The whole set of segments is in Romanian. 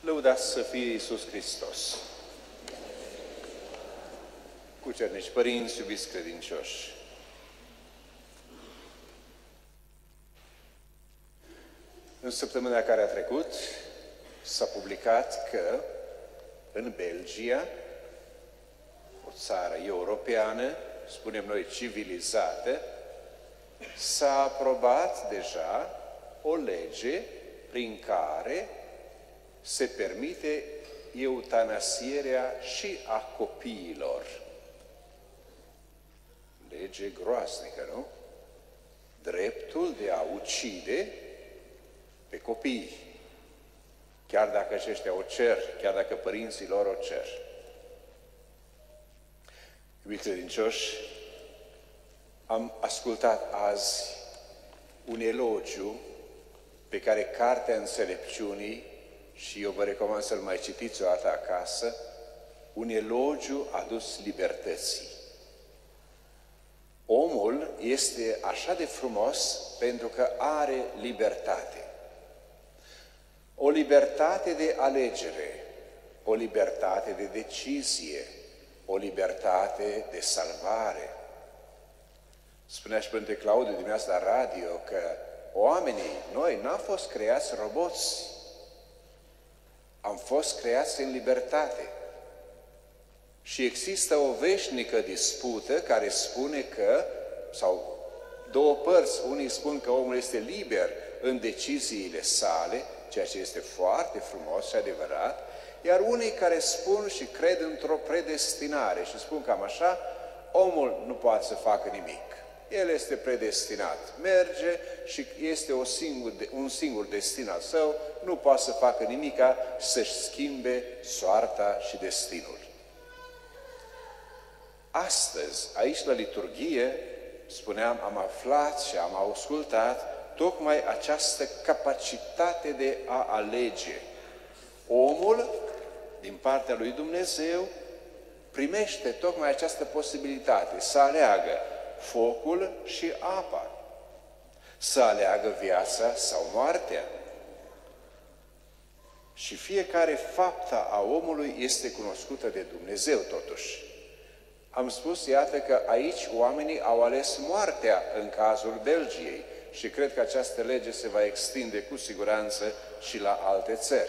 Lăudați să fie Iisus Hristos! Cucernici, părinți, iubiți credincioși! În săptămâna care a trecut s-a publicat că în Belgia, o țară europeană, spunem noi civilizată, s-a aprobat deja o lege prin care se permite eutanasierea și a copiilor. Lege groaznică, nu? Dreptul de a ucide pe copii, chiar dacă aceștia o cer, chiar dacă părinții lor o cer. Iubiți credincioși, am ascultat azi un elogiu pe care Cartea Înțelepciunii, și eu vă recomand să-l mai citiți o dată acasă, un elogiu adus libertății. Omul este așa de frumos pentru că are libertate. O libertate de alegere, o libertate de decizie, o libertate de salvare. Spunea și Părinte Claudiu dimineața la radio că oamenii, noi n-am fost creați roboți, am fost creați în libertate. Și există o veșnică dispută care spune că, sau două părți, unii spun că omul este liber în deciziile sale, ceea ce este foarte frumos și adevărat, iar unii care spun și cred într-o predestinare și spun cam așa, omul nu poate să facă nimic. El este predestinat, merge și este un singur destin al său, nu poate să facă nimica să-și schimbe soarta și destinul. Astăzi, aici la liturghie, spuneam, am aflat și am ascultat tocmai această capacitate de a alege. Omul, din partea lui Dumnezeu, primește tocmai această posibilitate să aleagă focul și apa, să aleagă viața sau moartea. Și fiecare faptă a omului este cunoscută de Dumnezeu, totuși. Am spus, iată, că aici oamenii au ales moartea în cazul Belgiei și cred că această lege se va extinde cu siguranță și la alte țări.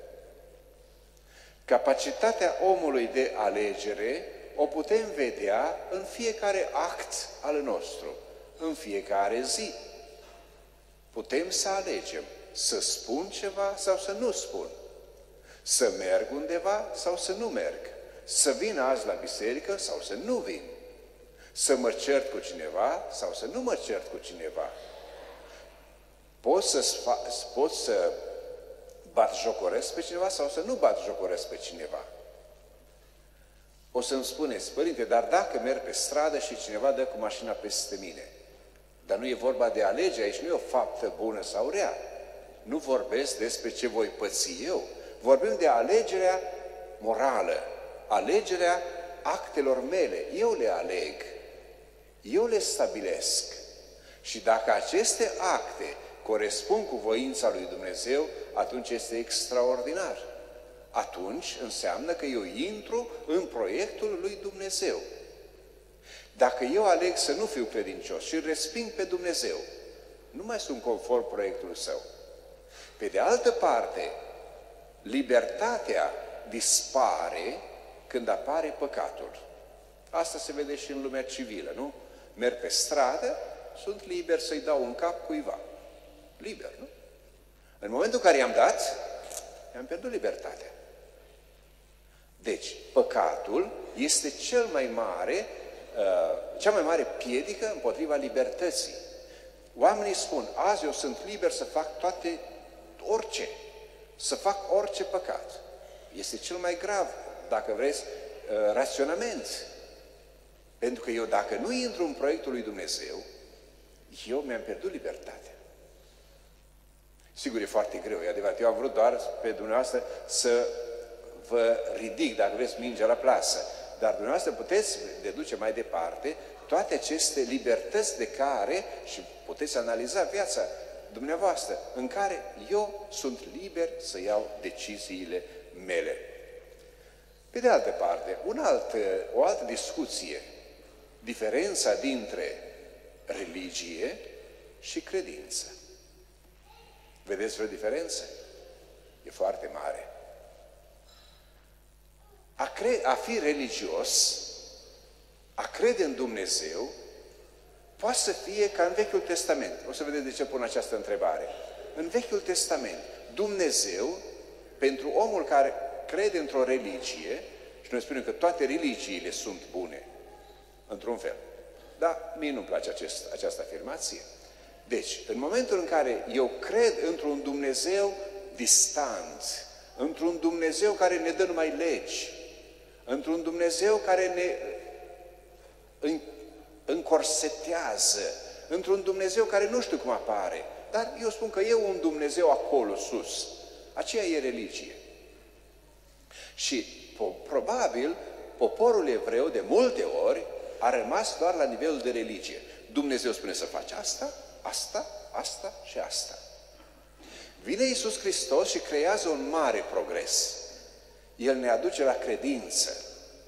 Capacitatea omului de alegere o putem vedea în fiecare act al nostru, în fiecare zi. Putem să alegem să spun ceva sau să nu spun, să merg undeva sau să nu merg, să vin azi la biserică sau să nu vin, să mă cert cu cineva sau să nu mă cert cu cineva. Pot să batjocoresc pe cineva sau să nu batjocoresc pe cineva. O să-mi spuneți, părinte, dar dacă merg pe stradă și cineva dă cu mașina peste mine, dar nu e vorba de alegere, aici nu e o faptă bună sau rea. Nu vorbesc despre ce voi păți eu. Vorbim de alegerea morală, alegerea actelor mele. Eu le aleg, eu le stabilesc. Și dacă aceste acte corespund cu voința lui Dumnezeu, atunci este extraordinar. Atunci înseamnă că eu intru în proiectul lui Dumnezeu. Dacă eu aleg să nu fiu credincios și îl resping pe Dumnezeu, nu mai sunt conform proiectului său. Pe de altă parte, libertatea dispare când apare păcatul. Asta se vede și în lumea civilă, nu? Merg pe stradă, sunt liber să-i dau un cap cuiva. Liber, nu? În momentul în care i-am dat, i-am pierdut libertatea. Deci, păcatul este cea mai mare piedică împotriva libertății. Oamenii spun, azi eu sunt liber să fac orice, să fac orice păcat. Este cel mai grav, dacă vreți, raționament. Pentru că eu, dacă nu intru în proiectul lui Dumnezeu, eu mi-am pierdut libertatea. Sigur, e foarte greu, e adevărat. Eu am vrut doar pe dumneavoastră să vă ridic, dacă vreți, mingea la plasă. Dar dumneavoastră puteți deduce mai departe toate aceste libertăți de care, și puteți analiza viața dumneavoastră, în care eu sunt liber să iau deciziile mele. Pe de altă parte, o altă discuție, diferența dintre religie și credință. Vedeți vreo diferență? E foarte mare. A fi religios, a crede în Dumnezeu, poate să fie ca în Vechiul Testament. O să vedeți de ce pun această întrebare. În Vechiul Testament, Dumnezeu, pentru omul care crede într-o religie, și noi spunem că toate religiile sunt bune, într-un fel. Dar mie nu-mi place această afirmație. Deci, în momentul în care eu cred într-un Dumnezeu distant, într-un Dumnezeu care ne dă numai legi, într-un Dumnezeu care ne încorsetează, într-un Dumnezeu care nu știu cum apare, dar eu spun că e un Dumnezeu acolo sus. Aceea e religie. Și probabil poporul evreu de multe ori a rămas doar la nivelul de religie. Dumnezeu spune să faci asta, asta, asta și asta. Vine Iisus Hristos și creează un mare progres. El ne aduce la credință.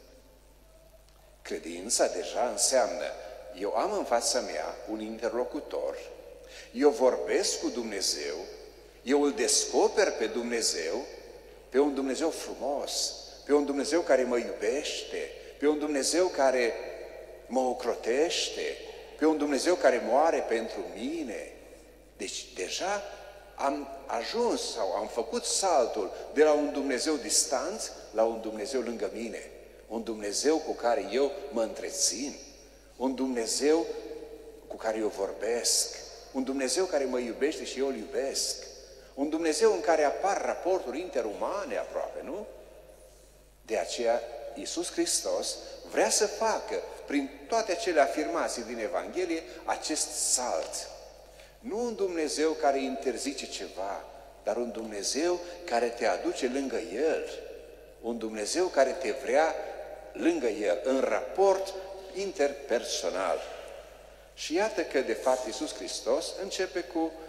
Credința deja înseamnă, eu am în fața mea un interlocutor, eu vorbesc cu Dumnezeu, eu îl descoper pe Dumnezeu, pe un Dumnezeu frumos, pe un Dumnezeu care mă iubește, pe un Dumnezeu care mă ocrotește, pe un Dumnezeu care moare pentru mine. Deci deja am ajuns sau am făcut saltul de la un Dumnezeu distant la un Dumnezeu lângă mine. Un Dumnezeu cu care eu mă întrețin, un Dumnezeu cu care eu vorbesc, un Dumnezeu care mă iubește și eu îl iubesc, un Dumnezeu în care apar raporturi interumane aproape, nu? De aceea, Iisus Hristos vrea să facă, prin toate acele afirmații din Evanghelie, acest salt. Nu un Dumnezeu care interzice ceva, dar un Dumnezeu care te aduce lângă El, un Dumnezeu care te vrea lângă El, în raport interpersonal. Și iată că, de fapt, Iisus Hristos începe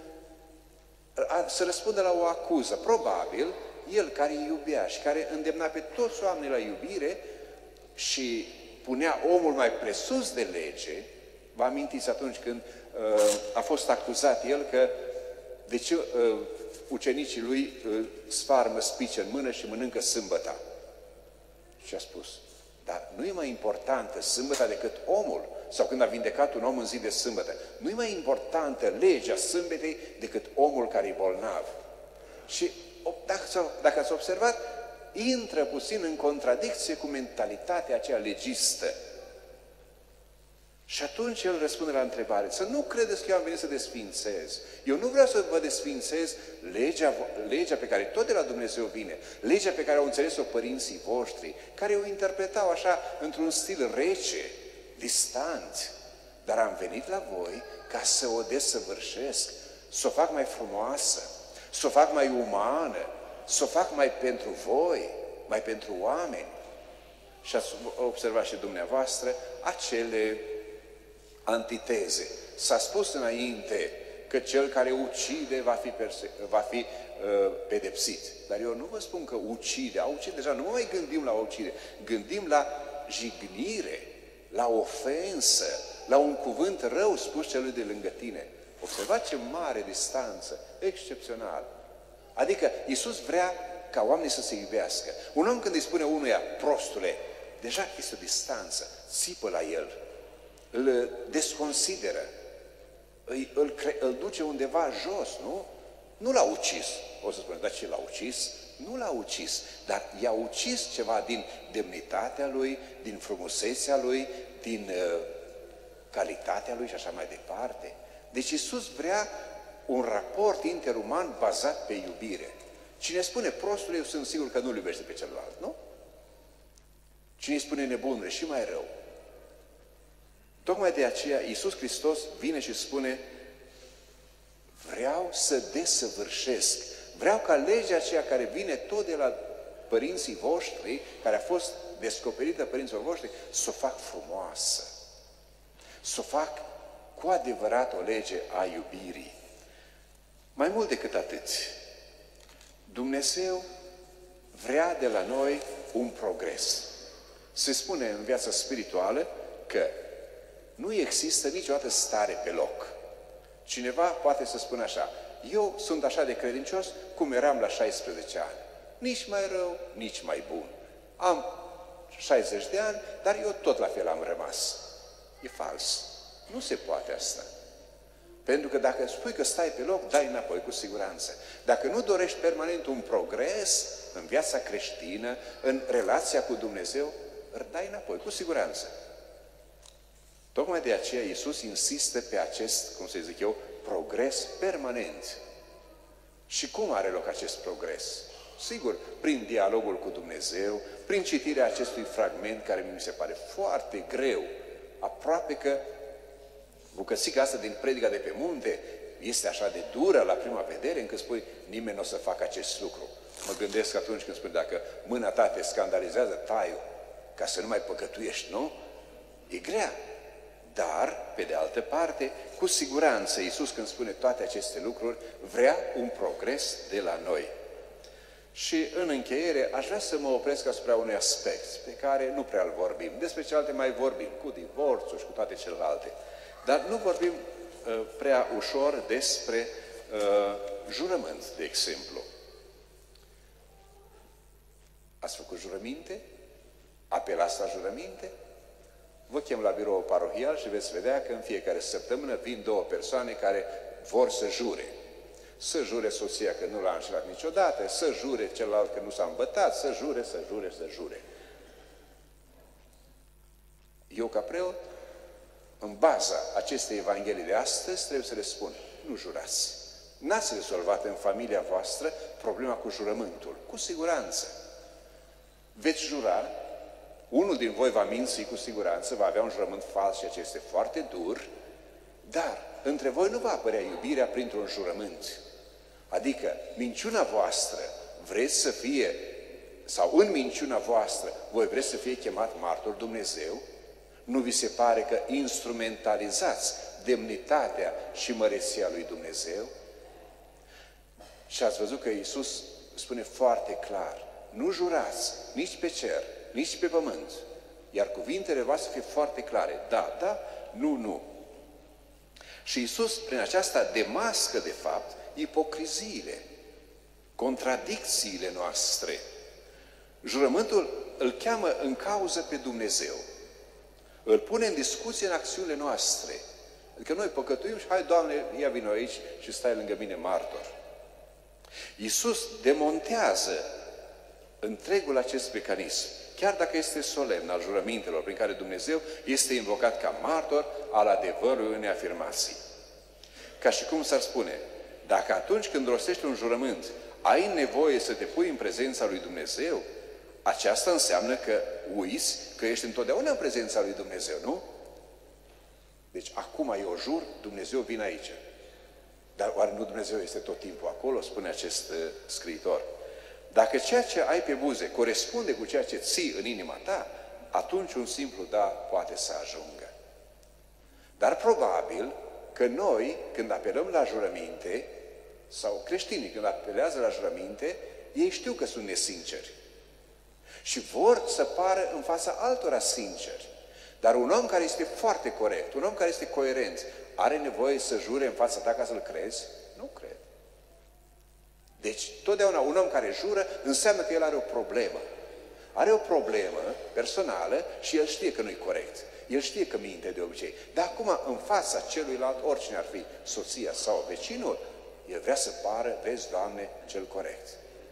să răspundă la o acuză. Probabil, El care îi iubea și care îndemna pe toți oamenii la iubire și punea omul mai presus de lege. Vă amintiți atunci când a fost acuzat El că de ce ucenicii lui sfarmă spice în mână și mănâncă sâmbăta? Și a spus, dar nu e mai importantă sâmbăta decât omul. Sau când a vindecat un om în zi de sâmbătă. Nu e mai importantă legea sâmbetei decât omul care e bolnav. Și dacă ați observat, intră puțin în contradicție cu mentalitatea aceea legistă. Și atunci el răspunde la întrebare, să nu credeți că eu am venit să desfințez. Eu nu vreau să vă desfințez legea pe care tot de la Dumnezeu vine, legea pe care au înțeles-o părinții voștri, care o interpretau așa într-un stil rece, distant. Dar am venit la voi ca să o desăvârșesc, să o fac mai frumoasă, să o fac mai umană, să o fac mai pentru voi, mai pentru oameni. Și ați observat și dumneavoastră acele antiteze. S-a spus înainte că cel care ucide va fi pedepsit. Dar eu nu vă spun că ucide. A ucide deja, nu mai gândim la ucide. Gândim la jignire, la ofensă, la un cuvânt rău spus celui de lângă tine. Observați ce mare distanță, excepțional. Adică Iisus vrea ca oamenii să se iubească. Un om când îi spune unuia, prostule, deja este o distanță, țipă la el, îl desconsideră, îl duce undeva jos, nu? Nu l-a ucis. O să spuneți, dar ce l-a ucis? Nu l-a ucis, dar i-a ucis ceva din demnitatea lui, din frumusețea lui, din calitatea lui și așa mai departe. Deci Iisus vrea un raport interuman bazat pe iubire. Cine spune prostul, eu sunt sigur că nu-l iubește pe celălalt, nu? Cine spune nebunule și mai rău. Tocmai de aceea Iisus Hristos vine și spune, vreau să desăvârșesc, vreau ca legea aceea care vine tot de la părinții voștri, care a fost descoperită părinților voștri, să o fac frumoasă, să o fac cu adevărat o lege a iubirii. Mai mult decât atât, Dumnezeu vrea de la noi un progres. Se spune în viața spirituală că nu există niciodată stare pe loc. Cineva poate să spună așa: eu sunt așa de credincios cum eram la 16 ani. Nici mai rău, nici mai bun. Am 60 de ani, dar eu tot la fel am rămas. E fals. Nu se poate asta. Pentru că dacă spui că stai pe loc, dai înapoi cu siguranță. Dacă nu dorești permanent un progres în viața creștină, în relația cu Dumnezeu, îl dai înapoi cu siguranță. Tocmai de aceea Iisus insistă pe acest, cum să zic eu, progres permanent. Și cum are loc acest progres? Sigur, prin dialogul cu Dumnezeu, prin citirea acestui fragment care mi se pare foarte greu, aproape că bucățica asta din Predica de pe munte este așa de dură la prima vedere încât spui, nimeni nu o să facă acest lucru. Mă gândesc atunci când spui, dacă mâna ta te scandalizează, tai-o, ca să nu mai păcătuiești, nu? E grea. Dar, pe de altă parte, cu siguranță, Iisus când spune toate aceste lucruri, vrea un progres de la noi. Și în încheiere, aș vrea să mă opresc asupra unui aspect pe care nu prea îl vorbim. Despre celelalte mai vorbim, cu divorțul și cu toate celelalte. Dar nu vorbim prea ușor despre jurământ, de exemplu. Ați făcut jurăminte? Apelați la jurăminte? Vă chem la birou parohial și veți vedea că în fiecare săptămână vin două persoane care vor să jure. Să jure soția că nu l-a înșelat niciodată, să jure celălalt că nu s-a îmbătat, să jure, să jure, să jure. Eu, ca preot, în baza acestei Evanghelii de astăzi, trebuie să le spun, nu jurați. N-ați rezolvat în familia voastră problema cu jurământul. Cu siguranță. Veți jura, unul din voi va minți cu siguranță, va avea un jurământ fals și acesta este foarte dur, dar între voi nu va apărea iubirea printr-un jurământ. Adică, minciuna voastră vreți să fie, sau în minciuna voastră, voi vreți să fie chemat martor Dumnezeu? Nu vi se pare că instrumentalizați demnitatea și măreția lui Dumnezeu? Și ați văzut că Iisus spune foarte clar, nu jurați nici pe cer, nici pe pământ. Iar cuvintele voastre fie foarte clare. Da, da, nu, nu. Și Iisus, prin aceasta, demască, de fapt, ipocriziile, contradicțiile noastre. Jurământul îl cheamă în cauză pe Dumnezeu. Îl pune în discuție în acțiunile noastre. Adică noi păcătuim și hai, Doamne, ia vină aici și stai lângă mine martor. Iisus demontează întregul acest mecanism, chiar dacă este solemn al jurămintelor prin care Dumnezeu este invocat ca martor al adevărului unei afirmații. Ca și cum s-ar spune, dacă atunci când rostești un jurământ ai nevoie să te pui în prezența lui Dumnezeu, aceasta înseamnă că uiți că ești întotdeauna în prezența lui Dumnezeu, nu? Deci acum eu jur, Dumnezeu vine aici. Dar oare nu Dumnezeu este tot timpul acolo, spune acest scriitor. Dacă ceea ce ai pe buze corespunde cu ceea ce ții în inima ta, atunci un simplu da poate să ajungă. Dar probabil că noi, când apelăm la jurăminte, sau creștinii când apelează la jurăminte, ei știu că sunt nesinceri. Și vor să pară în fața altora sinceri. Dar un om care este foarte corect, un om care este coerent, are nevoie să jure în fața ta ca să-l crezi? Nu cred. Deci, totdeauna un om care jură înseamnă că el are o problemă. Are o problemă personală și el știe că nu-i corect. El știe că minte de obicei. Dar acum, în fața celuilalt, oricine ar fi, soția sau vecinul, el vrea să pară, vezi, Doamne, cel corect.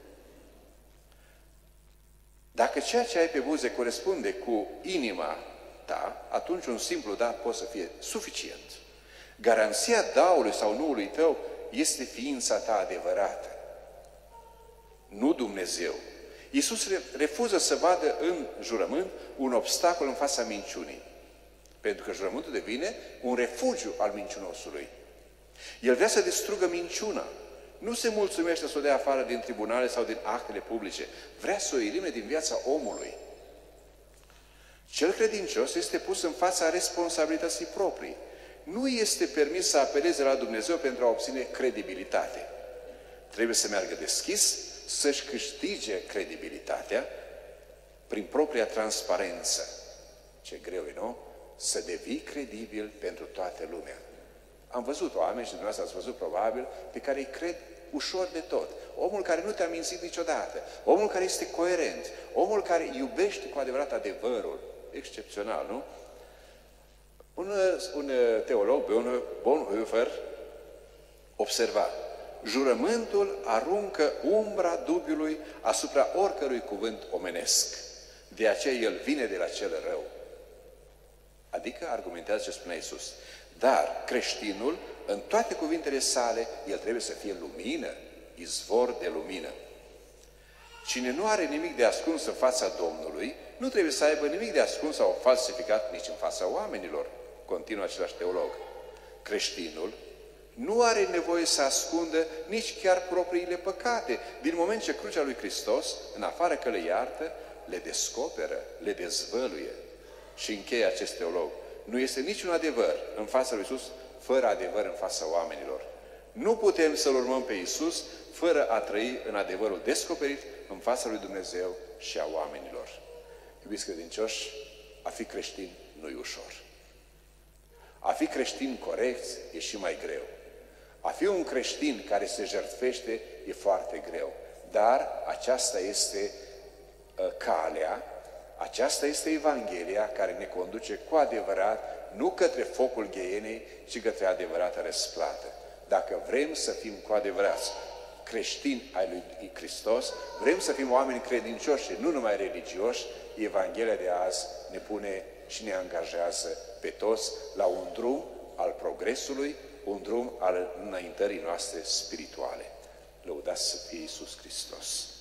Dacă ceea ce ai pe buze corespunde cu inima ta, atunci un simplu da poate să fie suficient. Garanția daului sau nuului tău este ființa ta adevărată. Nu Dumnezeu. Iisus refuză să vadă în jurământ un obstacol în fața minciunii. Pentru că jurământul devine un refugiu al mincinoșului. El vrea să distrugă minciuna. Nu se mulțumește să o dea afară din tribunale sau din actele publice. Vrea să o elimine din viața omului. Cel credincios este pus în fața responsabilității proprii. Nu este permis să apeleze la Dumnezeu pentru a obține credibilitate. trebuie să meargă deschis, să-și câștige credibilitatea prin propria transparență. Ce greu e, nu? Să devii credibil pentru toată lumea. Am văzut oameni, și dumneavoastră ați văzut probabil, pe care îi cred ușor de tot. Omul care nu te-a mințit niciodată, omul care este coerent, omul care iubește cu adevărat adevărul. Excepțional, nu? Un teolog, Bonhoeffer, observa: jurământul aruncă umbra dubiului asupra oricărui cuvânt omenesc. De aceea el vine de la cel rău. Adică argumentează ce spunea Iisus. Dar creștinul, în toate cuvintele sale, el trebuie să fie lumină, izvor de lumină. Cine nu are nimic de ascuns în fața Domnului, nu trebuie să aibă nimic de ascuns sau falsificat nici în fața oamenilor. Continuă același teolog. Creștinul nu are nevoie să ascundă nici chiar propriile păcate, din moment ce crucea lui Hristos, în afară că le iartă, le descoperă, le dezvăluie. Și încheie acest teolog: nu este niciun adevăr în fața lui Iisus fără adevăr în fața oamenilor. Nu putem să-L urmăm pe Iisus fără a trăi în adevărul descoperit în fața lui Dumnezeu și a oamenilor. Iubiți credincioși, a fi creștin nu e ușor. A fi creștin corect e și mai greu. A fi un creștin care se jertfește e foarte greu. Dar aceasta este calea, aceasta este Evanghelia care ne conduce cu adevărat, nu către focul gheienei, ci către adevărată răsplată. Dacă vrem să fim cu adevărat creștini ai lui Hristos, vrem să fim oameni credincioși și nu numai religioși, Evanghelia de azi ne pune și ne angajează pe toți la un drum al progresului, un drum al înaintării noastre spirituale. Lăudați să fie Iisus Hristos!